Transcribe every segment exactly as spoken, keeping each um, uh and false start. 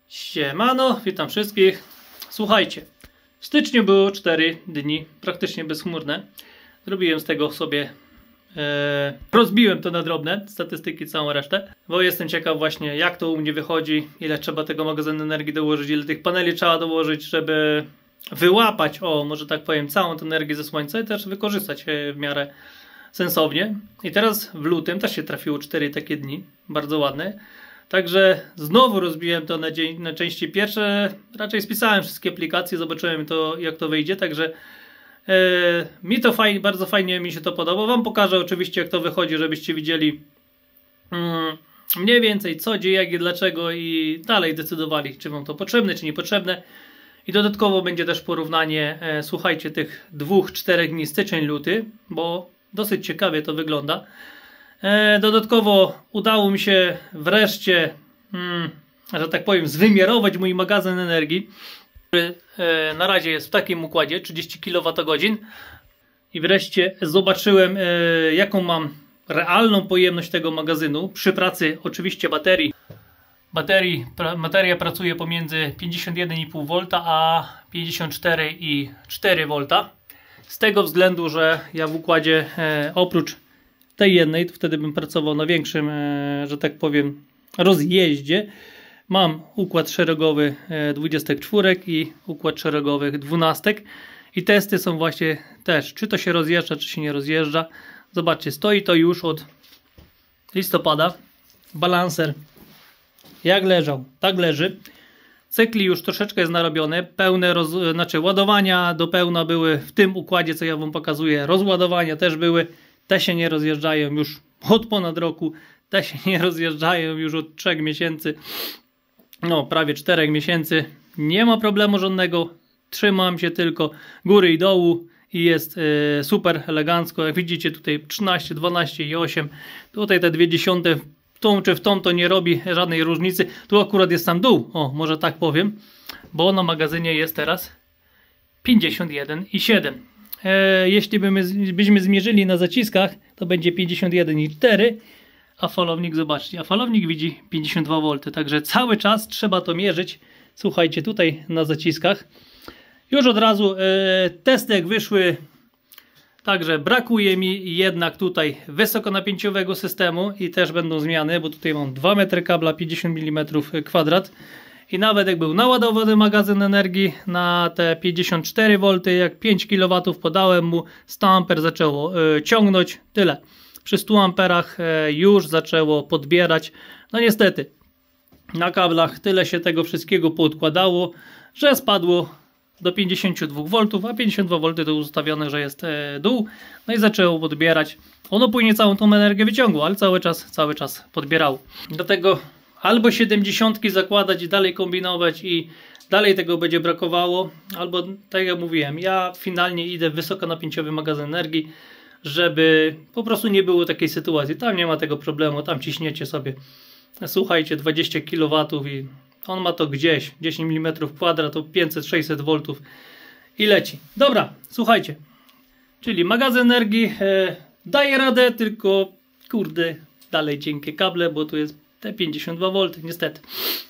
Siemano, witam wszystkich. Słuchajcie, w styczniu było cztery dni, praktycznie bezchmurne. Zrobiłem z tego sobie, e, rozbiłem to na drobne statystyki, całą resztę, bo jestem ciekaw właśnie, jak to u mnie wychodzi, ile trzeba tego magazynu energii dołożyć, ile tych paneli trzeba dołożyć, żeby wyłapać, o może tak powiem, całą tę energię ze słońca i też wykorzystać w miarę sensownie. I teraz w lutym też się trafiło cztery takie dni, bardzo ładne. Także znowu rozbiłem to na, dzień, na części pierwsze. Raczej spisałem wszystkie aplikacje, zobaczyłem to, jak to wyjdzie. Także e, mi to fajnie, bardzo fajnie mi się to podoba. Wam pokażę oczywiście, jak to wychodzi, żebyście widzieli mm, mniej więcej co, gdzie, jak i dlaczego i dalej decydowali, czy wam to potrzebne, czy niepotrzebne. I dodatkowo będzie też porównanie, e, słuchajcie, tych dwóch, czterech dni styczeń, luty, bo dosyć ciekawie to wygląda. E, dodatkowo udało mi się wreszcie, hmm, że tak powiem, zwymiarować mój magazyn energii, który e, na razie jest w takim układzie trzydzieści kilowatogodzin. I wreszcie zobaczyłem, e, jaką mam realną pojemność tego magazynu przy pracy oczywiście baterii. Baterii pra, bateria pracuje pomiędzy pięćdziesiąt jeden i pół V a pięćdziesiąt cztery i cztery V. Z tego względu, że ja w układzie e, oprócz tej jednej, to wtedy bym pracował na większym, e, że tak powiem, rozjeździe. Mam układ szeregowy e, dwudziestek czwórek i układ szeregowych dwunastek. I testy są właśnie też, czy to się rozjeżdża, czy się nie rozjeżdża. Zobaczcie, stoi to już od listopada. Balanser jak leżał, tak leży. Cykli już troszeczkę jest narobione, pełne roz, znaczy ładowania do pełna były w tym układzie, co ja wam pokazuję. Rozładowania też były, te się nie rozjeżdżają już od ponad roku, te się nie rozjeżdżają już od trzech miesięcy, no prawie czterech miesięcy. Nie ma problemu żadnego, trzymam się tylko góry i dołu i jest e, super elegancko. Jak widzicie tutaj trzynaście, dwanaście i osiem, tutaj te dwie dziesiąte w tą czy w tą to nie robi żadnej różnicy. Tu akurat jest tam dół, o może tak powiem, bo na magazynie jest teraz pięćdziesiąt jeden i siedem. E, jeśli byśmy, byśmy zmierzyli na zaciskach, to będzie pięćdziesiąt jeden i cztery, a falownik, zobaczcie, a falownik widzi pięćdziesiąt dwa V, także cały czas trzeba to mierzyć. Słuchajcie, tutaj na zaciskach już od razu e, testy jak wyszły. Także brakuje mi jednak tutaj wysokonapięciowego systemu i też będą zmiany, bo tutaj mam dwa metry kabla, pięćdziesiąt milimetrów kwadrat. I nawet jak był naładowany magazyn energii na te pięćdziesiąt cztery V, jak pięć kilowatów podałem mu, sto amperów zaczęło y, ciągnąć, tyle. Przy stu amperach y, już zaczęło podbierać. No niestety, na kablach tyle się tego wszystkiego poodkładało, że spadło do pięćdziesięciu dwóch V, a pięćdziesiąt dwa V to ustawione, że jest e, dół, no i zaczęło podbierać. Ono później całą tą energię wyciągło, ale cały czas, cały czas podbierało. Dlatego albo siedemdziesiątki zakładać i dalej kombinować i dalej tego będzie brakowało, albo tak jak mówiłem, ja finalnie idę w wysokonapięciowy magazyn energii, żeby po prostu nie było takiej sytuacji. Tam nie ma tego problemu, tam ciśniecie sobie, słuchajcie, dwadzieścia kilowatów i on ma to gdzieś, dziesięć milimetrów kwadrat, to pięćset sześćset V i leci. Dobra, słuchajcie, czyli magazyn energii e, daje radę, tylko kurde, dalej cienkie kable, bo tu jest te pięćdziesiąt dwa V, niestety.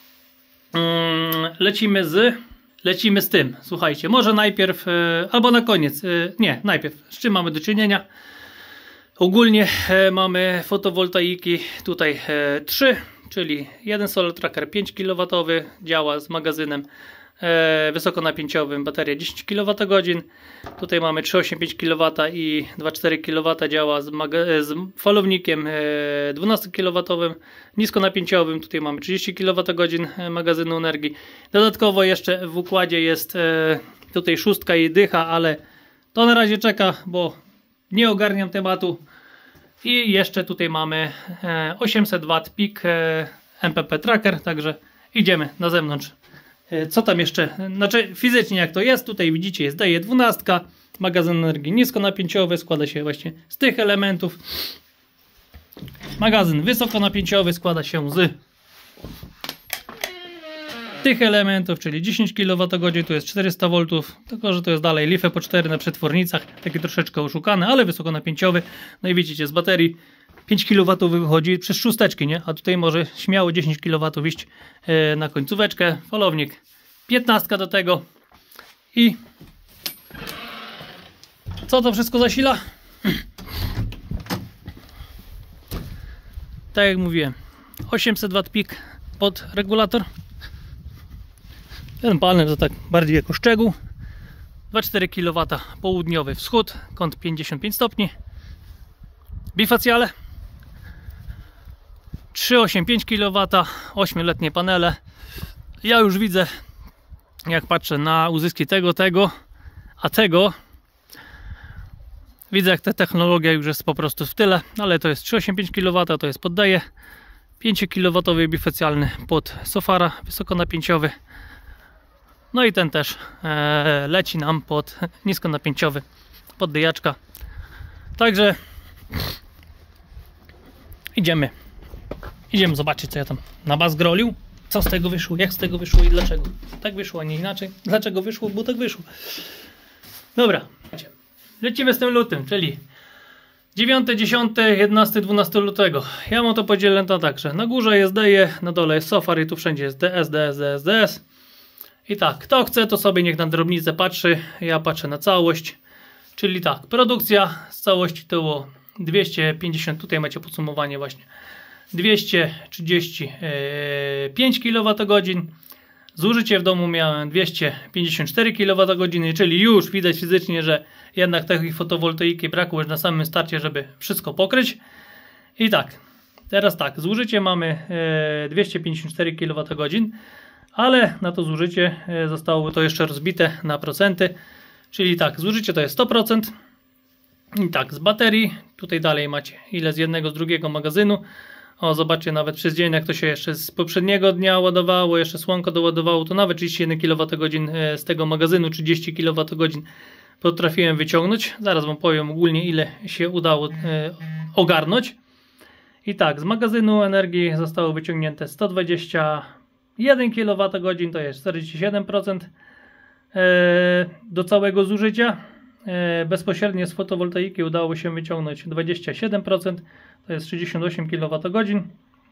Mm, lecimy z lecimy z tym, słuchajcie, może najpierw, e, albo na koniec, e, nie, najpierw, z czym mamy do czynienia? Ogólnie e, mamy fotowoltaiki tutaj e, trzy, czyli jeden solar tracker pięć kilowatowych, działa z magazynem e, wysokonapięciowym, bateria dziesięć kilowatogodzin. Tutaj mamy trzy przecinek osiem pięć kilowata i dwa przecinek cztery kilowata, działa z, z falownikiem e, dwunastokilowatowym, niskonapięciowym. Tutaj mamy trzydzieści kilowatogodzin magazynu energii. Dodatkowo jeszcze w układzie jest e, tutaj szóstka i dycha, ale to na razie czeka, bo nie ogarniam tematu. I jeszcze tutaj mamy osiemset watów pik M P P tracker, także idziemy na zewnątrz. Co tam jeszcze? Znaczy fizycznie jak to jest, tutaj widzicie jest D dwanaście, magazyn energii niskonapięciowy, składa się właśnie z tych elementów. Magazyn wysokonapięciowy składa się z tych elementów, czyli dziesięć kilowatogodzin, tu jest czterysta V, tylko że to jest dalej LiFe po cztery na przetwornicach, taki troszeczkę oszukany, ale wysokonapięciowy. No i widzicie, z baterii pięć kilowatów wychodzi przez szósteczki, nie? A tutaj może śmiało dziesięć kilowatów iść e, na końcóweczkę. Falownik piętnaście do tego. I co to wszystko zasila? Tak jak mówiłem, osiemset watów pik pod regulator. Ten panel to tak bardziej jako szczegół. dwa przecinek cztery kilowata południowy wschód, kąt pięćdziesiąt pięć stopni. Bifacjale trzy przecinek osiemdziesiąt pięć kilowata, ośmioletnie panele. Ja już widzę, jak patrzę na uzyski tego, tego, a tego, widzę, jak ta technologia już jest po prostu w tyle, ale to jest trzy przecinek osiemdziesiąt pięć kilowata, to jest poddaje. pięć kilowatowy bifacjalny pod Sofara wysokonapięciowy. No i ten też e, leci nam pod niskonapięciowy, poddajaczka. Także idziemy. Idziemy zobaczyć, co ja tam na bas grolił. Co z tego wyszło, jak z tego wyszło i dlaczego. Tak wyszło, a nie inaczej. Dlaczego wyszło, bo tak wyszło. Dobra. Lecimy z tym lutym, czyli dziewiąty, dziesiąty, jedenasty, dwunasty lutego. Ja mam to podzielone na tak, że na górze jest D E, na dole jest Sofar i tu wszędzie jest D S, D S, D S, D S. I tak, kto chce, to sobie niech na drobnicę patrzy. Ja patrzę na całość. Czyli tak, produkcja z całości to było dwieście pięćdziesiąt, tutaj macie podsumowanie właśnie. dwieście trzydzieści pięć kilowatogodzin. Zużycie w domu miałem dwieście pięćdziesiąt cztery kilowatogodziny, czyli już widać fizycznie, że jednak tej fotowoltaiki brakło już na samym starcie, żeby wszystko pokryć. I tak, teraz tak, zużycie mamy dwieście pięćdziesiąt cztery kilowatogodziny, ale na to zużycie zostało to jeszcze rozbite na procenty, czyli tak, zużycie to jest sto procent. I tak, z baterii, tutaj dalej macie ile z jednego, z drugiego magazynu. O, zobaczcie, nawet przez dzień, jak to się jeszcze z poprzedniego dnia ładowało, jeszcze słonko doładowało, to nawet trzydzieści jeden kilowatogodzin z tego magazynu, trzydzieści kilowatogodzin potrafiłem wyciągnąć. Zaraz wam powiem ogólnie, ile się udało e, ogarnąć. I tak, z magazynu energii zostało wyciągnięte sto dwadzieścia jeden kilowatogodzin, to jest czterdzieści siedem procent e, do całego zużycia. E, bezpośrednio z fotowoltaiki udało się wyciągnąć dwadzieścia siedem procent, to jest sześćdziesiąt osiem kilowatogodzin.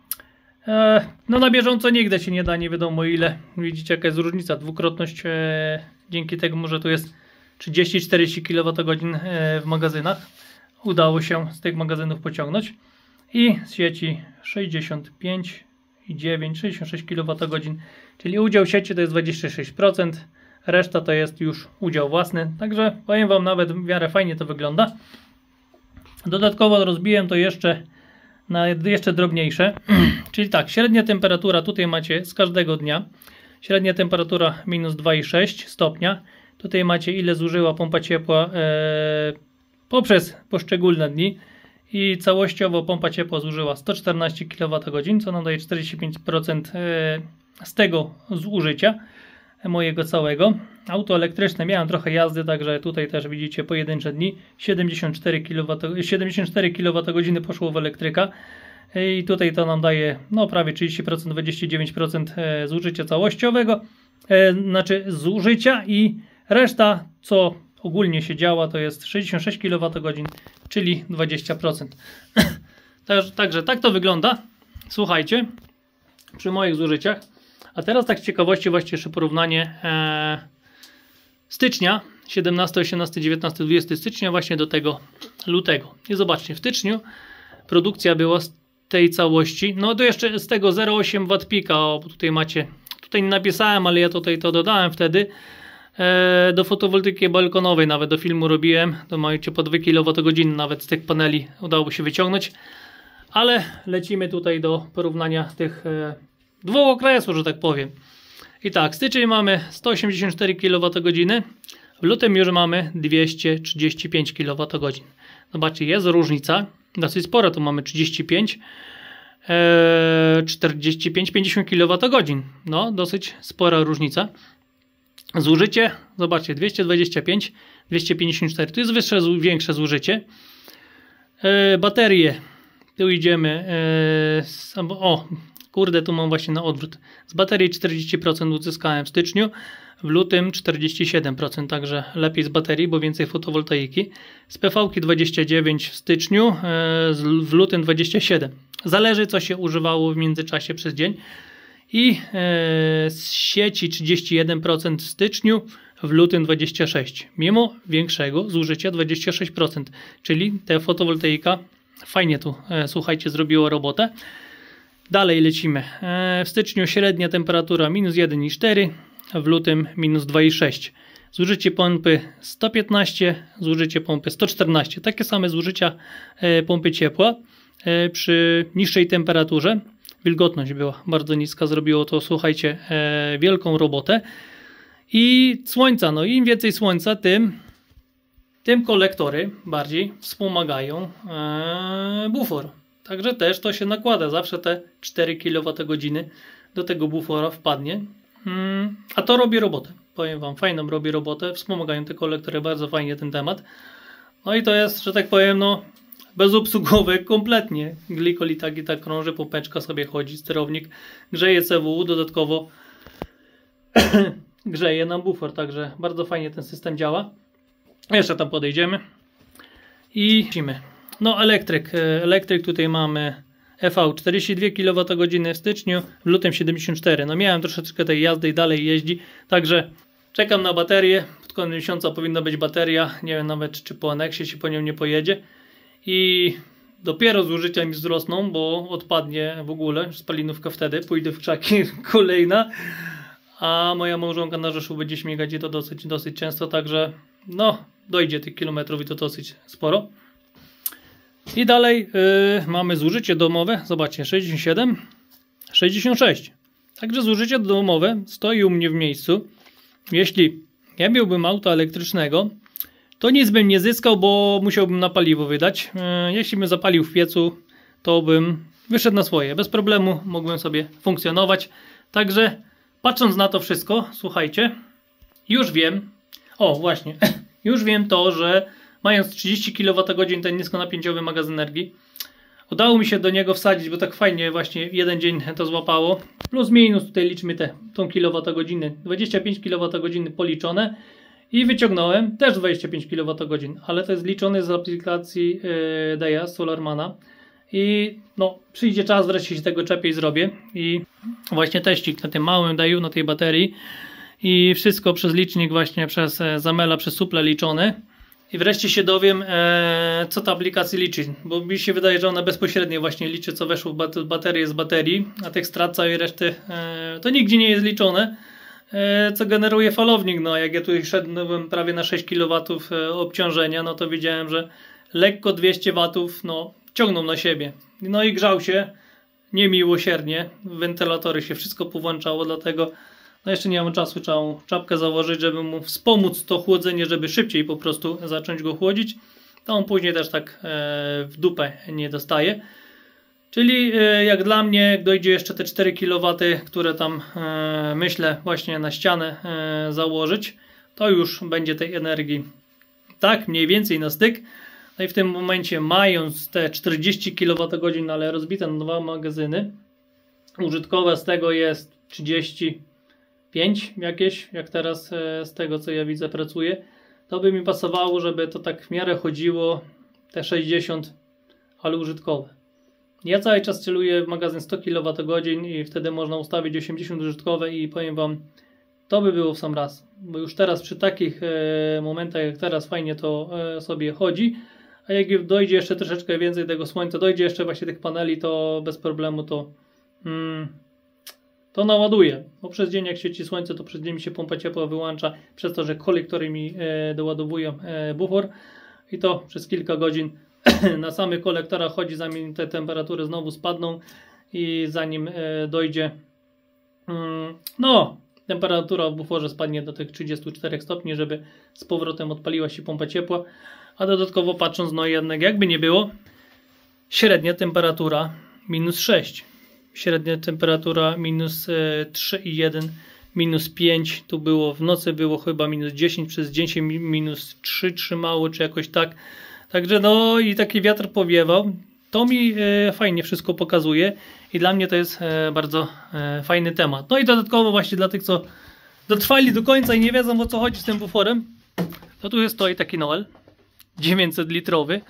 E, no na bieżąco nigdy się nie da, nie wiadomo ile. Widzicie, jaka jest różnica, dwukrotność, e, dzięki temu, że tu jest trzydzieści czterdzieści kilowatogodzin e, w magazynach. Udało się z tych magazynów pociągnąć. I z sieci sześćdziesiąt pięć i dziewięć, sześćdziesiąt sześć kilowatogodzin, czyli udział sieci to jest dwadzieścia sześć procent, reszta to jest już udział własny, także powiem wam, nawet w miarę fajnie to wygląda. Dodatkowo rozbiłem to jeszcze na jeszcze drobniejsze, czyli tak, średnia temperatura tutaj macie z każdego dnia, średnia temperatura minus dwa przecinek sześć stopnia, tutaj macie ile zużyła pompa ciepła e, poprzez poszczególne dni. I całościowo pompa ciepła zużyła sto czternaście kilowatogodzin, co nam daje czterdzieści pięć procent z tego zużycia mojego całego. Auto elektryczne, miałem trochę jazdy, także tutaj też widzicie pojedyncze dni. siedemdziesiąt cztery kilowatogodziny poszło w elektryka. I tutaj to nam daje no, prawie trzydzieści procent, dwadzieścia dziewięć procent zużycia całościowego. Znaczy zużycia i reszta, co ogólnie się działa, to jest sześćdziesiąt sześć kilowatogodzin, czyli dwadzieścia procent. Także, także tak to wygląda. Słuchajcie, przy moich zużyciach. A teraz tak z ciekawości właśnie jeszcze porównanie e, stycznia, siedemnastego, osiemnastego, dziewiętnastego, dwudziestego stycznia właśnie do tego lutego. I zobaczcie, w styczniu produkcja była z tej całości, no to jeszcze z tego zero przecinek osiem watów pika, o, tutaj macie, tutaj nie napisałem, ale ja tutaj to dodałem wtedy. Do fotowoltaiki balkonowej, nawet do filmu robiłem, to macie po dwa kilowatogodziny nawet z tych paneli udało się wyciągnąć, ale lecimy tutaj do porównania tych e, dwóch okresów, że tak powiem. I tak, styczeń mamy sto osiemdziesiąt cztery kilowatogodziny, w lutym już mamy dwieście trzydzieści pięć kilowatogodzin. Zobaczcie, jest różnica, dosyć spora, tu mamy trzydzieści pięć, e, czterdzieści pięć, pięćdziesiąt kilowatogodzin, no dosyć spora różnica. Zużycie, zobaczcie, dwieście dwadzieścia pięć, dwieście pięćdziesiąt cztery, to jest wyższe, większe zużycie. E, baterie, tu idziemy, e, o, kurde, tu mam właśnie na odwrót. Z baterii czterdzieści procent uzyskałem w styczniu, w lutym czterdzieści siedem procent, także lepiej z baterii, bo więcej fotowoltaiki. Z P V-ki dwadzieścia dziewięć w styczniu, w lutym dwadzieścia siedem. Zależy, co się używało w międzyczasie przez dzień. I z sieci trzydzieści jeden procent w styczniu, w lutym dwadzieścia sześć procent. Mimo większego zużycia dwadzieścia sześć procent, czyli ta fotowoltaika fajnie tu, słuchajcie, zrobiło robotę. Dalej lecimy. W styczniu średnia temperatura minus jeden i cztery, w lutym minus dwa i sześć. Zużycie pompy sto piętnaście, zużycie pompy sto czternaście. Takie same zużycia pompy ciepła przy niższej temperaturze. Wilgotność była bardzo niska, zrobiło to, słuchajcie, wielką robotę. I słońca, no im więcej słońca, tym, tym kolektory bardziej wspomagają bufor. Także też to się nakłada, zawsze te cztery kilowatogodziny do tego bufora wpadnie. A to robi robotę, powiem wam, fajną robi robotę, wspomagają te kolektory, bardzo fajnie ten temat. No i to jest, że tak powiem, no bezobsługowe kompletnie. Glikol i tak i tak krąży, pompeczka sobie chodzi, sterownik grzeje C W U, dodatkowo grzeje nam bufor, także bardzo fajnie ten system działa. Jeszcze tam podejdziemy i lecimy. No elektryk, elektryk tutaj mamy E V czterdzieści dwie kilowatogodziny w styczniu, w lutym siedemdziesiąt cztery. No miałem troszeczkę tej jazdy i dalej jeździ, także czekam na baterię. Pod koniec miesiąca powinna być bateria, nie wiem nawet czy po aneksie się po nią nie pojedzie. I dopiero zużycia mi wzrosną, bo odpadnie w ogóle spalinówka wtedy, pójdę w krzaki kolejna, a moja małżonka na Rzeszu będzie śmigać i to dosyć, dosyć często, także no dojdzie tych kilometrów i to dosyć sporo. I dalej yy, mamy zużycie domowe, zobaczcie, sześćdziesiąt siedem, sześćdziesiąt sześć. Także zużycie domowe stoi u mnie w miejscu. Jeśli ja miałbym auto elektrycznego, to nic bym nie zyskał, bo musiałbym na paliwo wydać. Yy, jeśli bym zapalił w piecu, to bym wyszedł na swoje. Bez problemu mógłbym sobie funkcjonować. Także patrząc na to wszystko, słuchajcie, już wiem, o właśnie, już wiem to, że mając trzydzieści kilowatogodzin ten niskonapięciowy magazyn energii, udało mi się do niego wsadzić, bo tak fajnie właśnie jeden dzień to złapało. Plus minus tutaj liczmy te, tą kilowatogodzinę, dwadzieścia pięć kilowatogodzin policzone i wyciągnąłem też dwadzieścia pięć kilowatogodzin, ale to jest liczone z aplikacji yy, Deja, Solarmana. I no, przyjdzie czas, wreszcie się tego czepiej zrobię i właśnie teścik na tym małym Deju, na tej baterii i wszystko przez licznik właśnie przez e, Zamela, przez suple liczone. I wreszcie się dowiem, e, co ta aplikacja liczy, bo mi się wydaje, że ona bezpośrednio właśnie liczy, co weszło w baterię z baterii, a tych strat całej reszty e, to nigdzie nie jest liczone, e, co generuje falownik. No, jak ja tu szedłem prawie na sześć kilowatów e, obciążenia, no to widziałem, że lekko dwieście watów no, ciągną na siebie. No i grzał się niemiłosiernie, wentylatory się wszystko powłączało, dlatego no jeszcze nie mam czasu, trzeba mu czapkę założyć, żeby mu wspomóc to chłodzenie, żeby szybciej po prostu zacząć go chłodzić. To on później też tak e, w dupę nie dostaje. Czyli e, jak dla mnie, jak dojdzie jeszcze te cztery kilowatowe, które tam e, myślę właśnie na ścianę e, założyć, to już będzie tej energii tak mniej więcej na styk. No i w tym momencie, mając te czterdzieści kilowatogodzin, ale rozbite na dwa magazyny, użytkowe z tego jest trzydzieści pięć jakieś, jak teraz z tego co ja widzę pracuje, to by mi pasowało, żeby to tak w miarę chodziło te sześćdziesiąt, ale użytkowe. Ja cały czas celuję w magazyn sto kilowatogodzin i wtedy można ustawić osiemdziesiąt użytkowe i powiem wam, to by było w sam raz, bo już teraz przy takich e, momentach jak teraz fajnie to e, sobie chodzi, a jak dojdzie jeszcze troszeczkę więcej tego słońca, dojdzie jeszcze właśnie tych paneli, to bez problemu to mm, to naładuje, bo przez dzień jak świeci słońce, to przez dzień mi się pompa ciepła wyłącza przez to, że kolektory mi e, doładowują e, bufor i to przez kilka godzin na samych kolektorach chodzi, zanim te temperatury znowu spadną i zanim e, dojdzie mm, no temperatura w buforze spadnie do tych trzydziestu czterech stopni, żeby z powrotem odpaliła się pompa ciepła, a dodatkowo patrząc, no jednak jakby nie było, średnia temperatura minus sześć. Średnia temperatura minus trzy i jeden, minus pięć, tu było w nocy było chyba minus dziesięć, przez dzień się minus trzy trzymało, czy jakoś tak. Także no i taki wiatr powiewał, to mi e, fajnie wszystko pokazuje i dla mnie to jest e, bardzo e, fajny temat. No i dodatkowo właśnie dla tych, co dotrwali do końca i nie wiedzą, o co chodzi z tym buforem, to tu jest stoi taki Noel dziewięćset litrowy,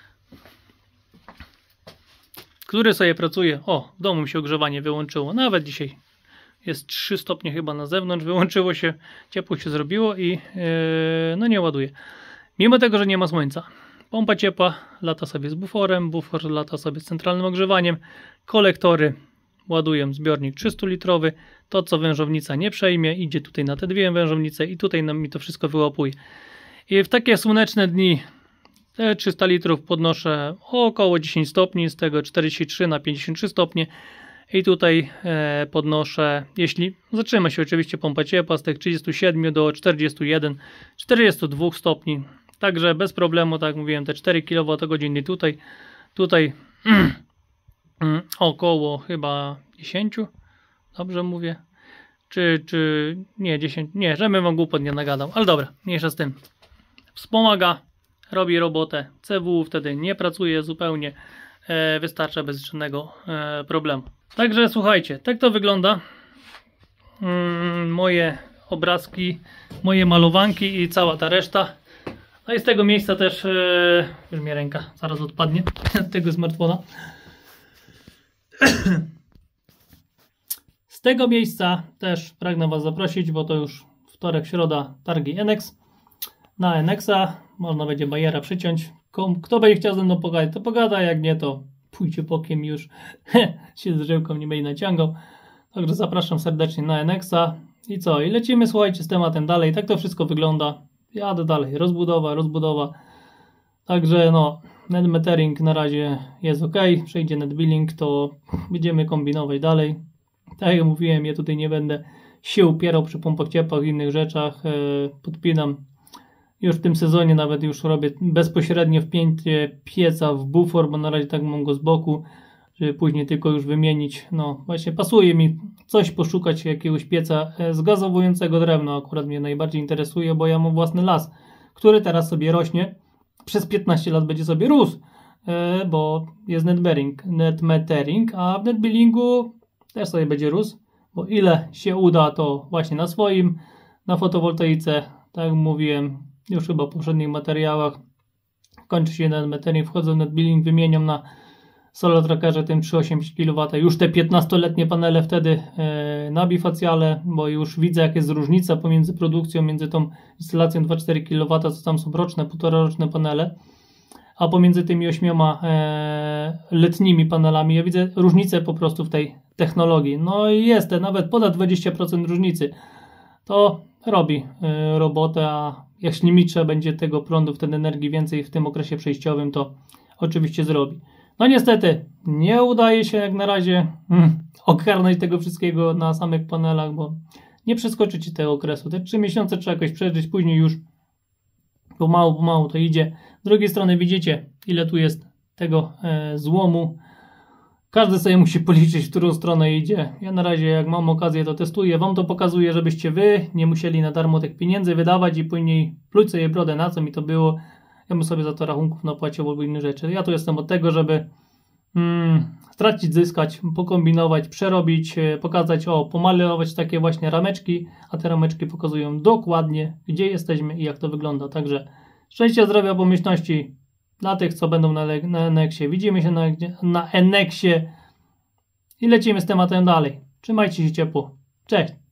który sobie pracuje. O, w domu mi się ogrzewanie wyłączyło, nawet dzisiaj jest trzy stopnie chyba na zewnątrz, wyłączyło się, ciepło się zrobiło i yy, no nie ładuje. Mimo tego, że nie ma słońca. Pompa ciepła lata sobie z buforem, bufor lata sobie z centralnym ogrzewaniem, kolektory ładują zbiornik trzysta litrowy, to co wężownica nie przejmie, idzie tutaj na te dwie wężownice i tutaj nam mi to wszystko wyłapuje. I w takie słoneczne dni te trzysta litrów podnoszę o około dziesięć stopni, z tego czterdzieści trzy na pięćdziesiąt trzy stopnie. I tutaj e, podnoszę, jeśli zatrzyma się oczywiście pompa ciepła, z tych trzydziestu siedmiu do czterdziestu jeden czterdziestu dwóch stopni. Także bez problemu, tak jak mówiłem, te cztery kilowatogodziny tutaj, tutaj mm, mm, około chyba dziesięć, dobrze mówię? Czy, czy nie, dziesięć, nie, żebym wam głupot nie nagadał, ale dobra, mniejsza z tym. Wspomaga, robi robotę, C W wtedy nie pracuje zupełnie, e, wystarcza bez żadnego e, problemu. Także słuchajcie, tak to wygląda. Mm, moje obrazki, moje malowanki i cała ta reszta. No i z tego miejsca też, e, już mnie ręka zaraz odpadnie z tego smartfona. Z tego miejsca też pragnę was zaprosić, bo to już wtorek, środa, targi Enex. Na Enexa można będzie bajera przyciąć. Kto będzie chciał ze mną pogadać, to pogada, jak nie, to pójdzie bokiem już się z żyłką nie będzie naciągał. Także zapraszam serdecznie na Enexa. I co? I lecimy, słuchajcie, z tematem dalej. Tak to wszystko wygląda. Jadę dalej. Rozbudowa, rozbudowa. Także no, net metering na razie jest ok. Przejdzie net billing, to będziemy kombinować dalej. Tak jak mówiłem, ja tutaj nie będę się upierał przy pompach ciepła i innych rzeczach. Podpinam już w tym sezonie, nawet już robię bezpośrednio wpięcie pieca w bufor, bo na razie tak mam go z boku, żeby później tylko już wymienić. No właśnie pasuje mi coś poszukać, jakiegoś pieca zgazowującego drewno, akurat mnie najbardziej interesuje, bo ja mam własny las, który teraz sobie rośnie, przez piętnaście lat będzie sobie rósł, bo jest net bearing, net metering, a w net billingu też sobie będzie rósł, bo ile się uda, to właśnie na swoim, na fotowoltaice, tak jak mówiłem już chyba w poprzednich materiałach, kończy się net metering, wchodzę w net billing, wymieniam na Solar Trackerze tym trzysta osiemdziesiąt kilowatów, już te piętnastoletnie panele wtedy e, na bifacjale, bo już widzę, jak jest różnica pomiędzy produkcją, między tą instalacją dwa przecinek cztery kilowata, co tam są roczne, półtora roczne panele, a pomiędzy tymi ośmioma e, letnimi panelami, ja widzę różnicę po prostu w tej technologii. No i jest te nawet ponad dwadzieścia procent różnicy. To robi e, robotę, a jeśli mi trzeba będzie tego prądu, wtedy energii więcej w tym okresie przejściowym, to oczywiście zrobi. No niestety, nie udaje się jak na razie hmm, ogarnąć tego wszystkiego na samych panelach, bo nie przeskoczycie tego okresu. Te trzy miesiące trzeba jakoś przeżyć, później już pomału, pomału to idzie. Z drugiej strony widzicie, ile tu jest tego e, złomu. Każdy sobie musi policzyć, w którą stronę idzie. Ja na razie, jak mam okazję, to testuję. Wam to pokazuję, żebyście wy nie musieli na darmo tych pieniędzy wydawać i później pluć sobie brodę, na co mi to było. Ja bym sobie za to rachunków napłacił albo inne rzeczy. Ja tu jestem od tego, żeby mm, stracić, zyskać, pokombinować, przerobić, pokazać, o, pomalować takie właśnie rameczki, a te rameczki pokazują dokładnie, gdzie jesteśmy i jak to wygląda. Także szczęścia, zdrowia, pomyślności dla tych, co będą na, na Enexie. Widzimy się na, na Enexie i lecimy z tematem dalej. Trzymajcie się ciepło. Cześć!